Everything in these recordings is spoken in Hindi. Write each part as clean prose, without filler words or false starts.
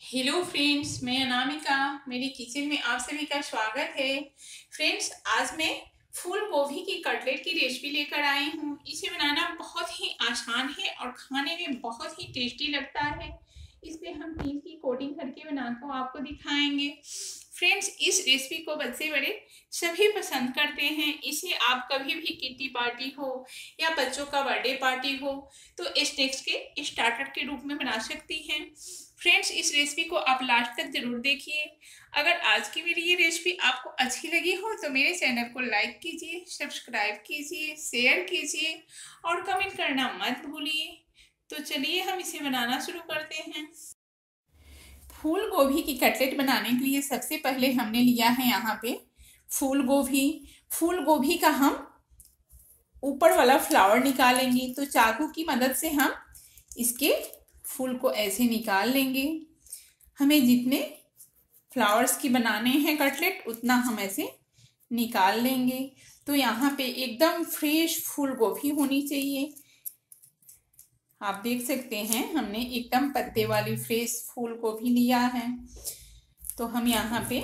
हेलो फ्रेंड्स, मैं अनामिका। मेरी किचन में आप सभी का स्वागत है। फ्रेंड्स, आज मैं फूल गोभी की कटलेट की रेसिपी लेकर आई हूँ। इसे बनाना बहुत ही आसान है और खाने में बहुत ही टेस्टी लगता है। इस पे हम तिल की कोटिंग करके बनाकर आपको दिखाएंगे। फ्रेंड्स, इस रेसिपी को बच्चे बड़े सभी पसंद करते हैं। इसे आप कभी भी किट्टी पार्टी हो या बच्चों का बर्थडे पार्टी हो तो स्नैक्स के स्टार्टर के रूप में बना सकती हैं। फ्रेंड्स, इस रेसिपी को आप लास्ट तक जरूर देखिए। अगर आज की मेरी ये रेसिपी आपको अच्छी लगी हो तो मेरे चैनल को लाइक कीजिए, सब्सक्राइब कीजिए, शेयर कीजिए और कमेंट करना मत भूलिए। तो चलिए हम इसे बनाना शुरू करते हैं। फूल गोभी की कटलेट बनाने के लिए सबसे पहले हमने लिया है यहाँ पे फूल गोभी। फूल गोभी का हम ऊपर वाला फ्लावर निकालेंगे, तो चाकू की मदद से हम इसके फूल को ऐसे निकाल लेंगे। हमें जितने फ्लावर्स की बनाने हैं कटलेट उतना हम ऐसे निकाल लेंगे। तो यहाँ पे एकदम फ्रेश फूल गोभी होनी चाहिए। आप देख सकते हैं हमने एकदम पत्ते वाली फ्रेश फूल गोभी लिया है। तो हम यहाँ पे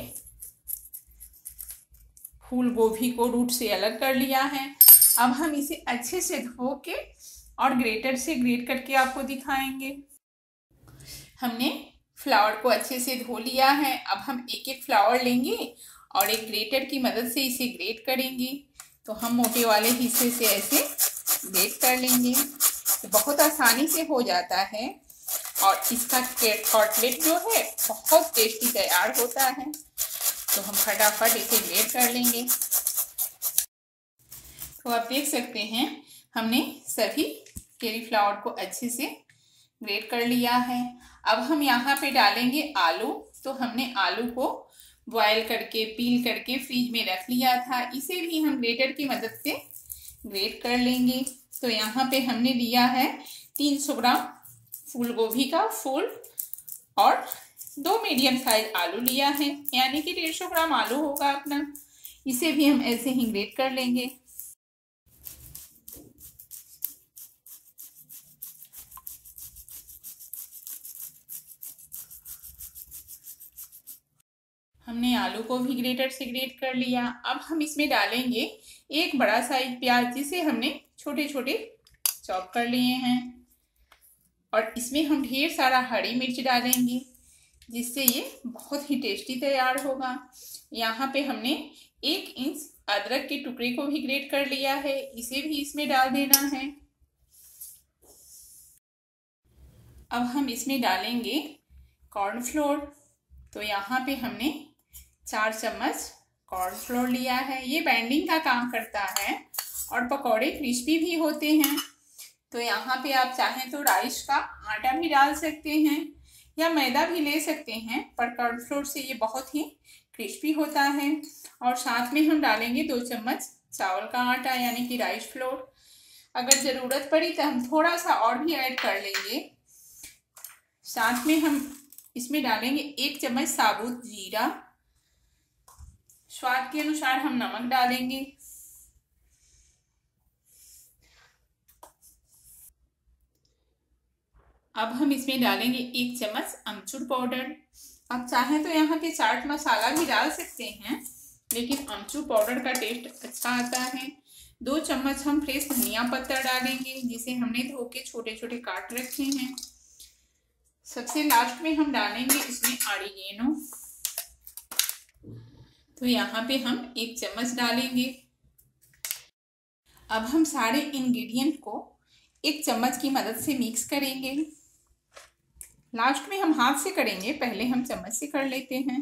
फूल गोभी को रूट से अलग कर लिया है। अब हम इसे अच्छे से धो के और ग्रेटर से ग्रेट करके आपको दिखाएंगे। हमने फ्लावर को अच्छे से धो लिया है। अब हम एक एक फ्लावर लेंगे और एक ग्रेटर की मदद से इसे ग्रेट करेंगे। तो हम मोटे वाले हिस्से से ऐसे ग्रेट कर लेंगे। तो बहुत आसानी से हो जाता है और इसका कटलेट जो है बहुत टेस्टी तैयार होता है। तो हम फटाफट इसे ग्रेट कर लेंगे। तो आप देख सकते हैं हमने सभी चेरी फ्लावर को अच्छे से ग्रेट कर लिया है। अब हम यहाँ पे डालेंगे आलू। तो हमने आलू को बॉयल करके पील करके फ्रीज में रख लिया था। इसे भी हम ग्रेटर की मदद से ग्रेट कर लेंगे। तो यहाँ पे हमने लिया है 300 ग्राम फूल गोभी का फूल और 2 मीडियम साइज आलू लिया है, यानी कि 150 ग्राम आलू होगा अपना। इसे भी हम ऐसे ही ग्रेट कर लेंगे। हमने आलू को भी ग्रेटर से ग्रेट कर लिया। अब हम इसमें डालेंगे एक बड़ा साइज प्याज, जिसे हमने छोटे छोटे चॉप कर लिए हैं। और इसमें हम ढेर सारा हरी मिर्च डालेंगे, जिससे ये बहुत ही टेस्टी तैयार होगा। यहाँ पे हमने 1 इंच अदरक के टुकड़े को भी ग्रेट कर लिया है, इसे भी इसमें डाल देना है। अब हम इसमें डालेंगे कॉर्नफ्लोर। तो यहाँ पे हमने 4 चम्मच कॉर्नफ्लोर लिया है। ये बाइंडिंग का काम करता है और पकौड़े क्रिस्पी भी होते हैं। तो यहाँ पे आप चाहें तो राइस का आटा भी डाल सकते हैं या मैदा भी ले सकते हैं, पर कॉर्नफ्लोर से ये बहुत ही क्रिस्पी होता है। और साथ में हम डालेंगे 2 चम्मच चावल का आटा, यानी कि राइस फ्लोर। अगर ज़रूरत पड़ी तो हम थोड़ा सा और भी ऐड कर लेंगे। साथ में हम इसमें डालेंगे 1 चम्मच साबुत जीरा। स्वाद के अनुसार हम नमक डालेंगे। अब हम इसमें डालेंगे 1 चम्मच अमचूर पाउडर। आप चाहें तो यहाँ पे चाट मसाला भी डाल सकते हैं, लेकिन अमचूर पाउडर का टेस्ट अच्छा आता है। 2 चम्मच हम फ्रेश धनिया पत्ता डालेंगे, जिसे हमने धो के छोटे छोटे काट रखे हैं। सबसे लास्ट में हम डालेंगे इसमें ऑरिगेनो। तो यहाँ पे हम 1 चम्मच डालेंगे। अब हम सारे इंग्रेडिएंट को 1 चम्मच की मदद से मिक्स करेंगे। लास्ट में हम हाथ से करेंगे, पहले हम चम्मच से कर लेते हैं।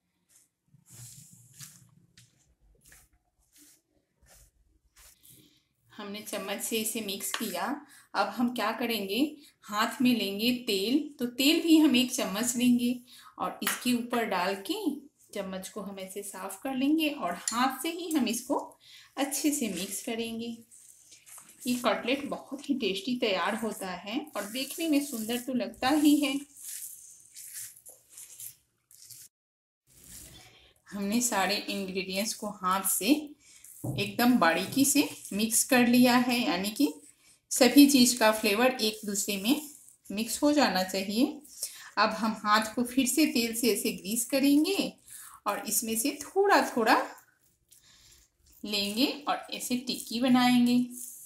हमने चम्मच से इसे मिक्स किया। अब हम क्या करेंगे, हाथ में लेंगे तेल। तो तेल भी हम 1 चम्मच लेंगे और इसके ऊपर डाल के चम्मच को हम ऐसे साफ कर लेंगे और हाथ से ही हम इसको अच्छे से मिक्स करेंगे। ये कटलेट बहुत ही टेस्टी तैयार होता है और देखने में सुंदर तो लगता ही है। हमने सारे इंग्रेडिएंट्स को हाथ से एकदम बारीकी से मिक्स कर लिया है, यानी कि सभी चीज़ का फ्लेवर एक दूसरे में मिक्स हो जाना चाहिए। अब हम हाथ को फिर से तेल से ऐसे ग्रीस करेंगे और इसमें से थोड़ा थोड़ा लेंगे और ऐसे टिक्की बनाएंगे।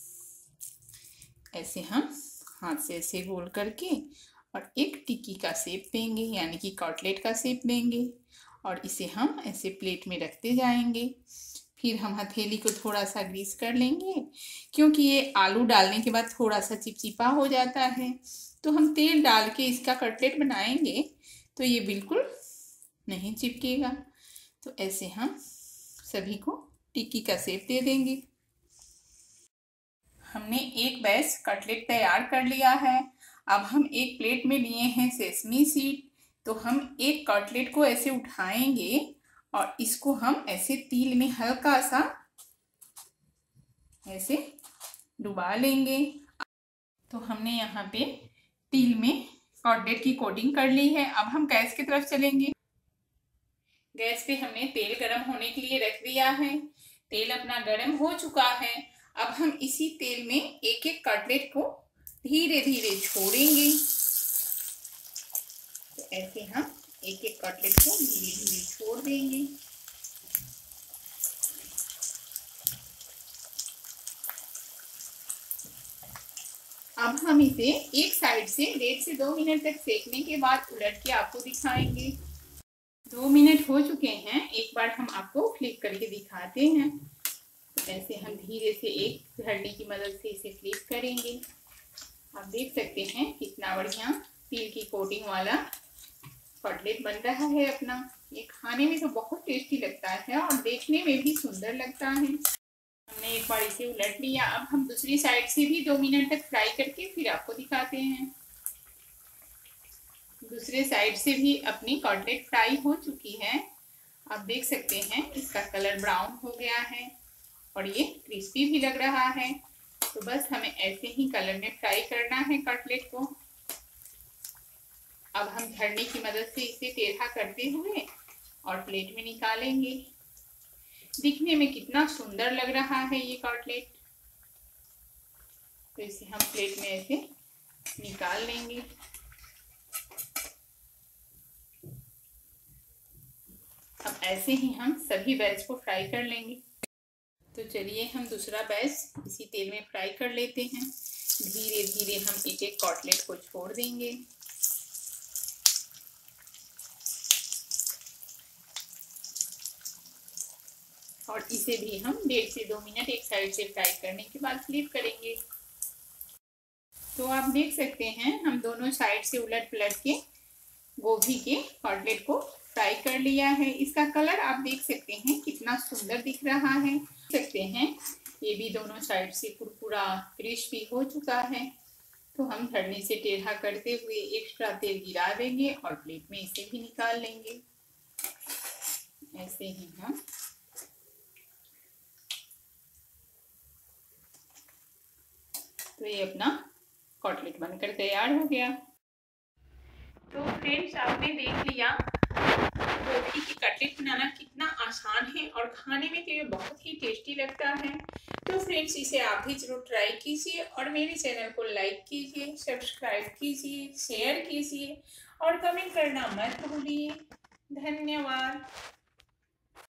ऐसे हम हाथ से ऐसे गोल करके और एक टिक्की का शेप देंगे, यानी कि कटलेट का शेप देंगे और इसे हम ऐसे प्लेट में रखते जाएंगे। फिर हम हथेली को थोड़ा सा ग्रीस कर लेंगे, क्योंकि ये आलू डालने के बाद थोड़ा सा चिपचिपा हो जाता है, तो हम तेल डाल के इसका कटलेट बनाएंगे तो ये बिल्कुल नहीं चिपकेगा। तो ऐसे हम सभी को टिक्की का शेप दे देंगे। हमने एक बैच कटलेट तैयार कर लिया है। अब हम एक प्लेट में लिए हैं सेसमी सीड, तो हम एक कटलेट को ऐसे उठाएंगे और इसको हम ऐसे तिल में हल्का सा ऐसे डुबा लेंगे। तो हमने यहाँ पे तिल में कटलेट की कोटिंग कर ली है। अब हम गैस की तरफ चलेंगे। गैस पे हमने तेल गरम होने के लिए रख दिया है। तेल अपना गरम हो चुका है। अब हम इसी तेल में एक एक कटलेट को धीरे धीरे छोड़ेंगे। तो ऐसे हम एक एक कटलेट को धीरे धीरे छोड़ देंगे। अब हम इसे एक साइड से 1.5 से 2 मिनट तक सेकने के बाद उलट के आपको दिखाएंगे। 2 मिनट हो चुके हैं। एक बार हम आपको फ्लिप करके दिखाते हैं। तो ऐसे हम धीरे से एक हल्दी की मदद से इसे फ्लिप करेंगे। आप देख सकते हैं कितना बढ़िया तिल की कोटिंग वाला कटलेट बन रहा है अपना। ये खाने में तो बहुत टेस्टी लगता है और देखने में भी सुंदर लगता है। हमने एक बार इसे उलट लिया। अब हम दूसरी साइड से भी 2 मिनट तक फ्राई करके फिर आपको दिखाते हैं। दूसरे साइड से भी अपनी कटलेट फ्राई हो चुकी है। आप देख सकते हैं इसका कलर ब्राउन हो गया है और ये क्रिस्पी भी लग रहा है। तो बस हमें ऐसे ही कलर में फ्राई करना है कटलेट को। अब हम छन्नी की मदद से इसे टेढ़ा करते हुए और प्लेट में निकालेंगे। दिखने में कितना सुंदर लग रहा है ये कटलेट। तो इसे हम प्लेट में ऐसे निकाल लेंगे। अब ऐसे ही हम सभी बैच को फ्राई कर लेंगे। तो चलिए हम दूसरा बैच इसी तेल में फ्राई कर लेते हैं। धीरे धीरे हम एक एक कटलेट को छोड़ देंगे। और इसे भी हम 1.5 से 2 मिनट एक साइड से फ्राई करने के बाद फ्लिप करेंगे। तो आप देख सकते हैं हम दोनों साइड से उलट पलट के गोभी के कटलेट को फ्राई कर लिया है। इसका कलर आप देख सकते हैं कितना सुंदर दिख रहा है। देख सकते हैं ये भी दोनों साइड से कुरकुरा क्रिस्पी हो चुका है। तो हम छन्नी से टेढ़ा करते हुए एक्स्ट्रा तेल गिरा देंगे और प्लेट में इसे भी निकाल लेंगे। ऐसे ही हम तो ये अपना कटलेट बनकर तैयार हो गया। तो फ्रेंड्स आपने देख लिया गोभी की कटलेट बनाना कितना आसान है और खाने में तो ये बहुत ही टेस्टी लगता है। तो फ्रेंड्स इसे आप भी जरूर ट्राई कीजिए और मेरे चैनल को लाइक कीजिए, सब्सक्राइब कीजिए, शेयर कीजिए और कमेंट करना मत भूलिए। धन्यवाद।